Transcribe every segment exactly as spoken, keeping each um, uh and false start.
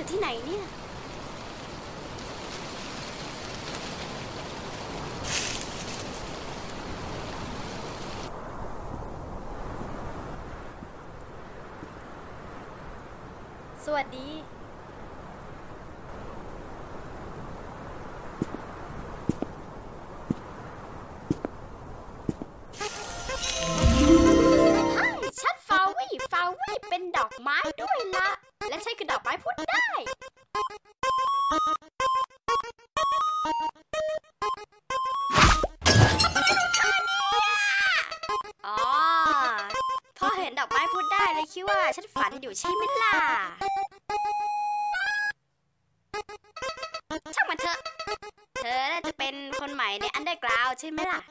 อยู่ที่ไหนเนี่ยสวัสดีฉันฟาวี่ฟาวี่เป็นดอกไม้ด้วยละและฉันคือดอกไม้พูดได้อ๋อพอเห็นดอกไม้พูดได้เลยคิดว่าฉันฝันอยู่ใช่ไหมล่ะช่างมันเถอะเธอน่าจะเป็นคนใหม่ในอันเดอร์กราวด์ใช่ไหมล่ะ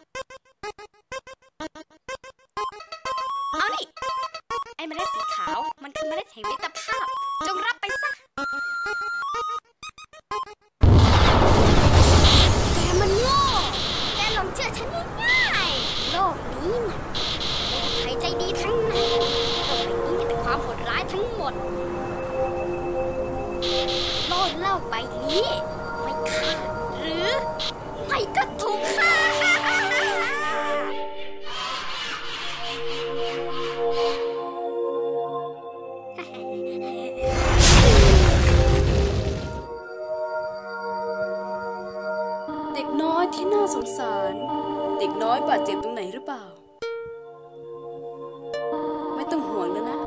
เอานี่ไอ้เมล็ดสีขาวมันคือเมล็ดแห่งมิตรภาพจงรับไปซะแกมันโง่แกหลงเชื่อฉันง่ายๆโลกนี้น่ะไม่มีใครใจดีทั้งนั้นโลกนี้มีแต่ความโหดร้ายทั้งหมดโลกเล่าใบนี้ไม่ฆ่าหรือไม่ก็ถูกฆ่าเด็กน้อยที่น่าสงสารเด็กน้อยบาดเจ็บตรงไหนหรือเปล่าไม่ต้องห่วงแล้วนะ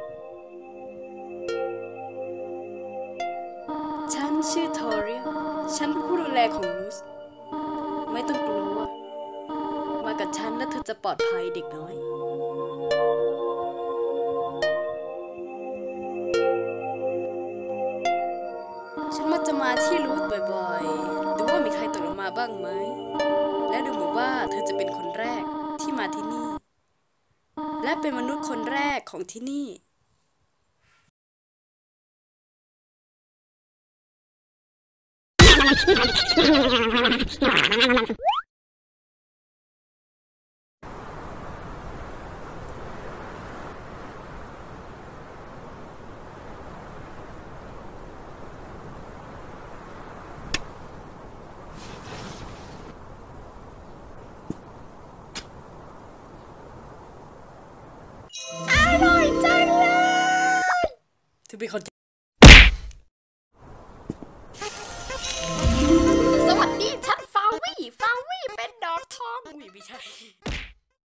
ฉันชื่อทอเรียฉันเป็นผู้ดูแลของลูสไม่ต้องกลัวมากับฉันแล้วเธอจะปลอดภัยเด็กน้อยฉันมักจะมาที่ลูสบ่อยๆดูว่ามีใครตกลงมาบ้างไหมและดูเหมือนว่าเธอจะเป็นคนแรกที่มาที่นี่และเป็นมนุษย์คนแรกของที่นี่อร่อยจังเลยเธอเป็นคนสวัสดีฉันฟาวี่ฟาวี่เป็นดอกทองอุ้ยไม่ใช่